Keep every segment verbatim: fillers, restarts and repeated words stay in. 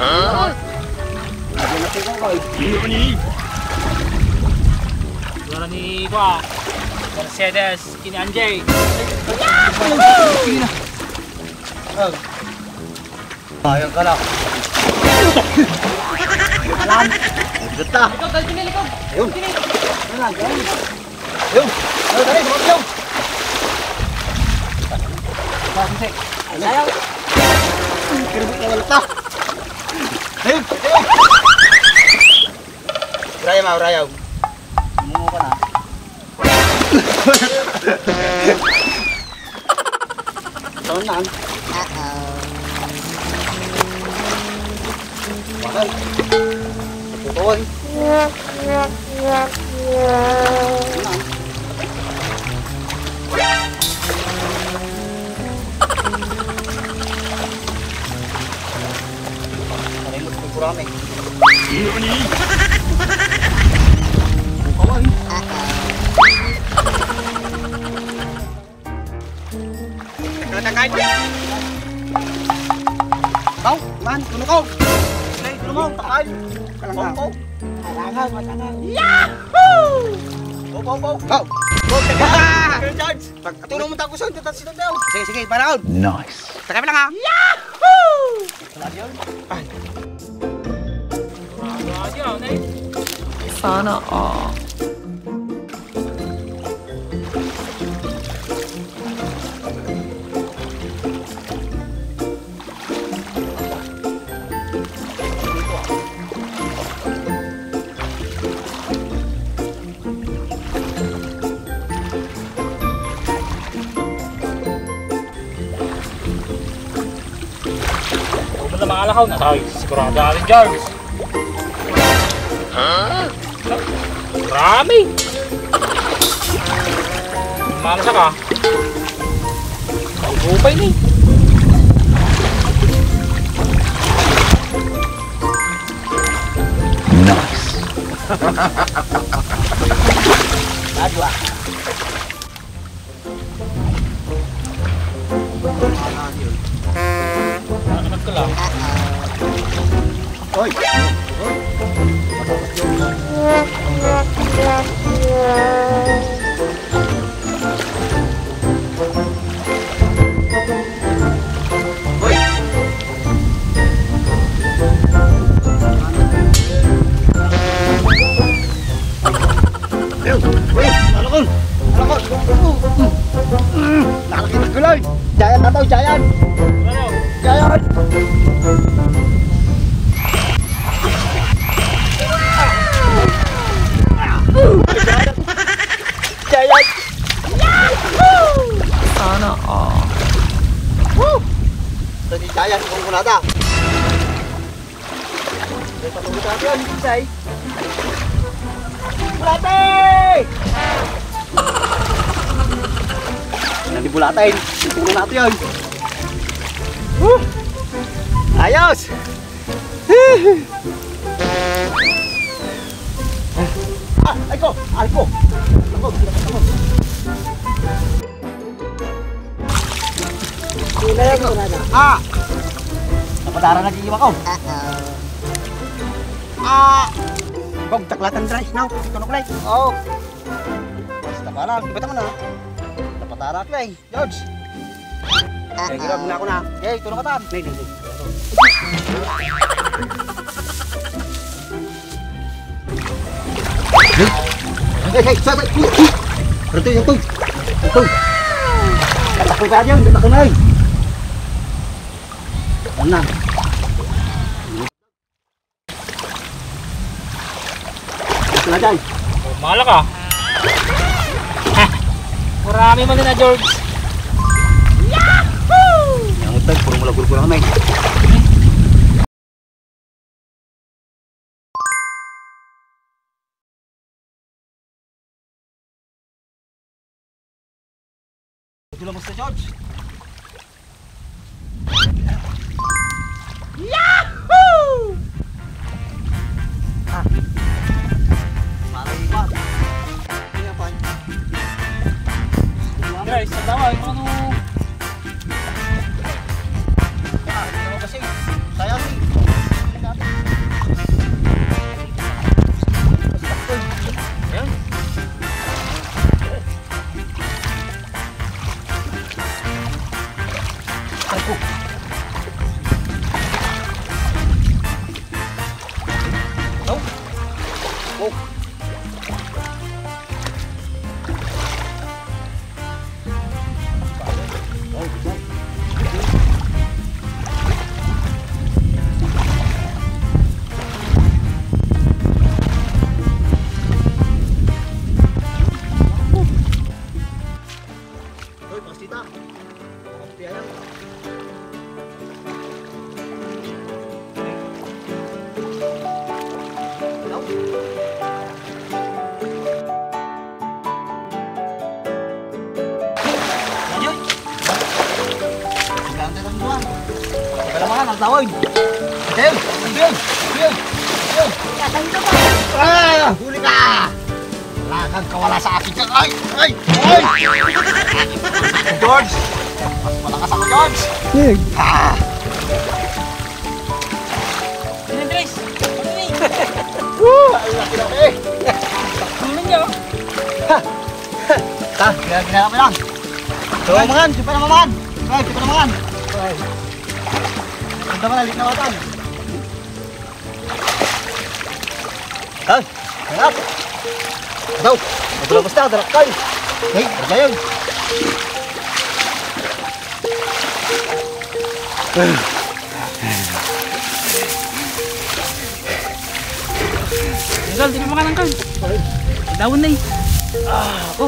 Hah? Juara ni Kwa Mercedes kini Anjay. Ayan ka lang. Alam. Bigat na. Ikaw, dali sini, ikaw. Ayun. Ayun lang, ayun. Ayun. Ayun, dali, sumakot ayun. Sisi. Ayaw. Kiribit na walat na. Ayun, ayun. Urayaw ma, urayaw. Sumungo ka na. Saan lang? Mahal. Tutuan. Nalimot ko kurami. Bukaway. Nakatakain. Kau, man, tuno ko. Nay, tuno mo, takay. Kalang ko. Alangan, matangan. Yahoo! Bo, bo, bo. Kau. Bo, teka. George. Tuno mo tago sa dito sino daw. Sige, sige, para out. Nice. Takay lang ha. Yahoo! Ay. Ayaw, nay. Sana all. Sa mga alakaw na tayo, sigurado natin George. Huh? Marami. Mamasa ka. Ay, bupay ni. Nice. Adwa. Anak ka lang. Oi. Oi. Ayo, alakon. Alakon. Nakakita ko lang. Jayan na to, jayan. Ano? Jayan. Jayan. Sana all. Woo! Tadi Jayan kung kunada. May patungkol natin yan, Say. Bulate! Yan di bulatin. Tutulong natin yan. Woo! Ayos! Ah, ay ko! Ay ko! Ako, ako. Kailan ko na na. Ah! Napadara na di ko. Ah! Bog taklatan dry now. Tunog lay. Oh. Basta para ibatan mo na. Napatarak lay. George. Kaya gira muna ako na. Eh, tunog ka tan. Nay, nay, nay. Hey, hey, sabi. Berarti yang tuh. Tuh. Kata ko aja, kata ko na. Tenang. Selesai. Oh, mahala ka. Ha! Marami man din na George. Yahoo! Yang utang puro mula guru kurang naik. Itulah Mister George. Yahoo! Ah. Malah lipat. Ini apa? Guys, sa tawa, ano? Ah, ini apa sih? Saya sih. tawin. Ayun, ayun, ayun, ayun. Ah, huli ka! Wala kang kawala sa akin ka. Ay, ay, ay! George! Mas malakas ako, George! Ah! Ano, Andres? Ano ni? Woo! Ang laki-laki! Ano niyo? Ha, ginagawa mo lang. So, mangan, sipa na mangan. Ay, sipa na mangan. Ay. Punta mo na, lit na watan. Ay, harap. Daw, magulabas na, darak kayo. Hey, harga yun. Angkal, di mo makan angkal. Daon na eh. Ah, ako.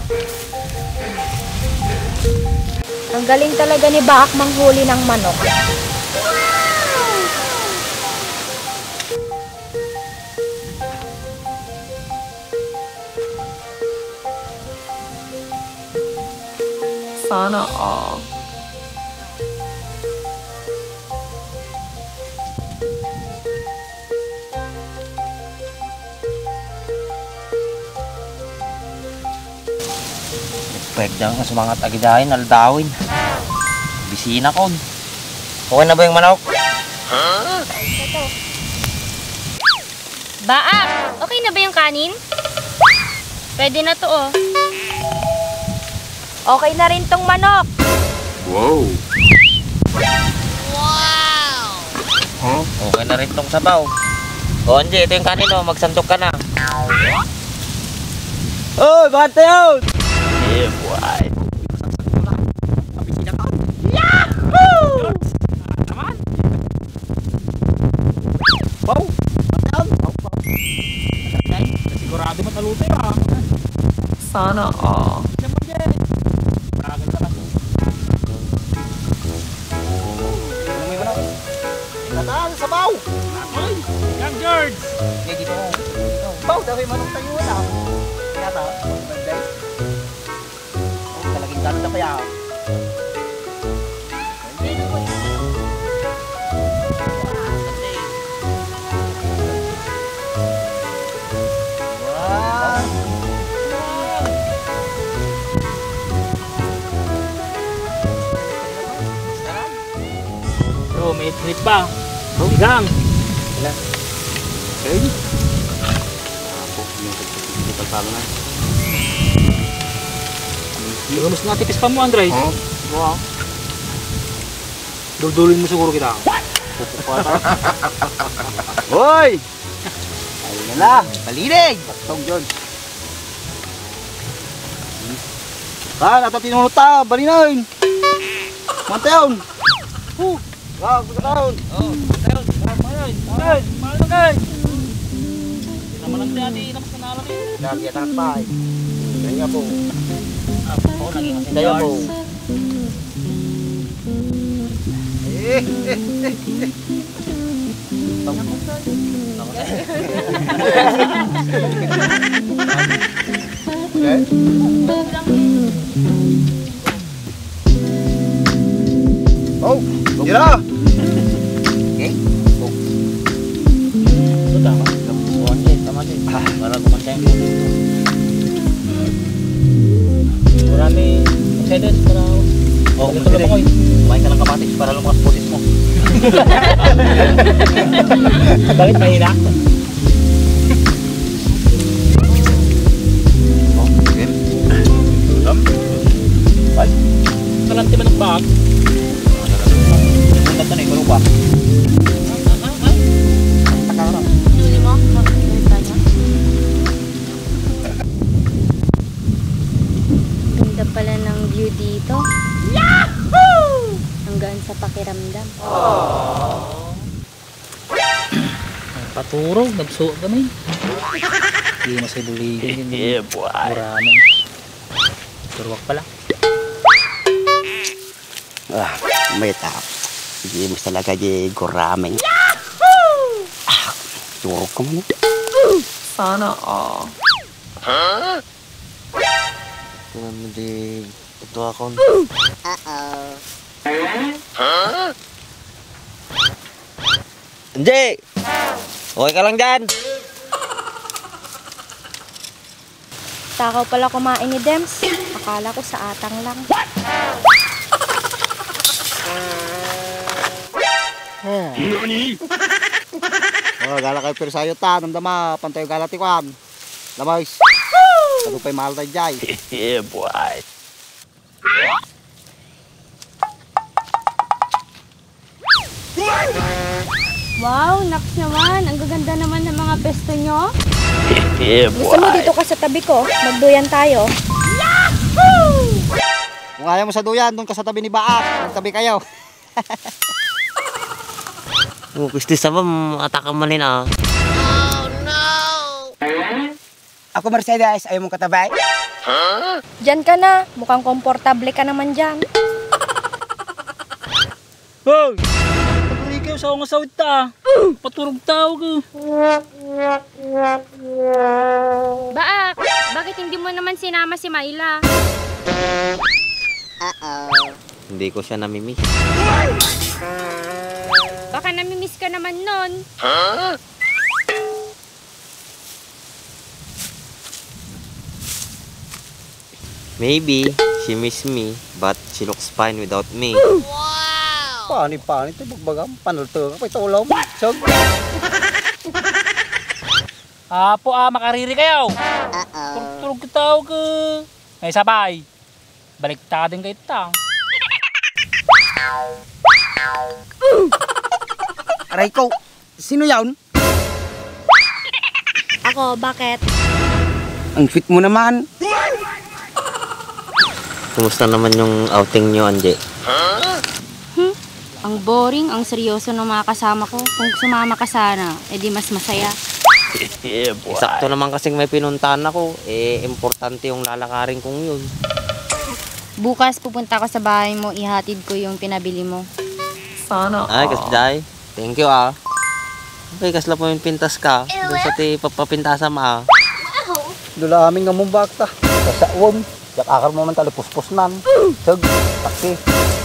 Ang galing talaga ni Baak manghuli ng manok. Sana all. Pwede ang sumangat agidahin, aldawin. Bisina ko. Okay na ba yung manok? Baak, okay na ba yung kanin? Pwede na to oh. Okay na rin tong manok. Okay na rin tong sabaw. O, Angie, ito yung kanin o. Magsantok ka na. Oy, bakit tayo? Eh, buhay. Naman. Wow! Sigurado mataluto yun ah. Sana all. Naman dyan. Bragan ka na. Tataan, sabaw! Ay, Young George. Okay, dito mo. Baw, dahil manong tayo wala. Kaya ta, guys. Oh, talagang gano'n na kaya. Wow! So, may trip pa. Sigang. Okay. Siguro mas natipis pa mo, Andres. Oh. Wow. Dudulin mo siguro kita. Hoy! Ayun na lang, balinig! Baktong John. Ah, nato tinunod ta, balinain! Mantayon! Uh! Wow, pagkataon! Oh, tayo. Mayan, mayan, mayan, mayan. Hindi naman lang dati, namas na nalang eh. Lagi at ang pahay. Kaya po. Ako, naging kasi Kaya po. George. Eh, eh, eh, eh. Okay. Oh, gira! Okay. Oh. Ito tama. O, Angie, tama din. Para kumantay mo. Marami Mercedes para Oh, ito lang ako eh. kumain ka ng kamatis para lumakas putis mo. Bakit mahina? Oh, okay. Ulam. Bye. Kalante man ang bag. Ang ganda na ikaw pa. Huli mo? Makikita niya. Ganda pala ng view dito. Yahoo! Hanggang sa pakiramdam. Paturo, nagsuot ka na eh. Hindi mo sa buligin. Yeah, boy. Muraman. Turwak pala. Ah, may tap. Hindi mo talaga di goramen. Ah, turok ka mo. Sana all. Kung ano di... Ito ako. Anjay! Okay ka lang dyan? Takaw pala kumain ni Dems. Akala ko sa atang lang. Oh, gala kayo pero sayo ta, namdama, pantay gala tikwan. Lamoys. Ano pa'y mahal tayo dyan? Yeah, boy. Wow, naks naman. Ang gaganda naman ng mga pesto nyo. Yeah, Gusto mo dito ka sa tabi ko? Magduyan tayo. Kung ayaw mo sa duyan, doon ka sa tabi ni Baak. Magtabi kayo. Oh, gusto sa ba, ataka manin ah. Ako Mercedes, ayaw mong katabay? Diyan ka na. Mukhang komportable ka naman dyan. Hoy! Paguli kayo sa akong asawit ta. Paturog tao ko. Baak, bakit hindi mo naman sinama si Myla? Hindi ko siya namimiss. Baka namimiss ka naman nun. Maybe she miss me, but she looks fine without me. Paano, paano ito? Bagbagam, panulto ka pa ito ulam. Sog. Apo ah, makariri kayo. Turog-turog ka tao ko. May sabay. Baliktadin kayo ta. Aray ko, sino yawn? Ako, bakit? Ang fit mo naman. Kumusta naman yung outing nyo, Anje? Hmm? Ang boring, ang seryoso ng mga kasama ko. Kung sumama ka sana, edi mas masaya. Yeah, boy. Sakto naman kasing may pinuntahan ako. Eh, importante yung lalakarin kong yun. Bukas pupunta ko sa bahay mo, ihatid ko yung pinabili mo. Sana Ay, all. kasday. Thank you ah. Okay, kasla po yung pintas ka. Doon sa ti papapintasa ma ah. Dula aming nga mong bakta. Sa saawam. Yak akar mo man tali puspos nan. Sog. Taksi.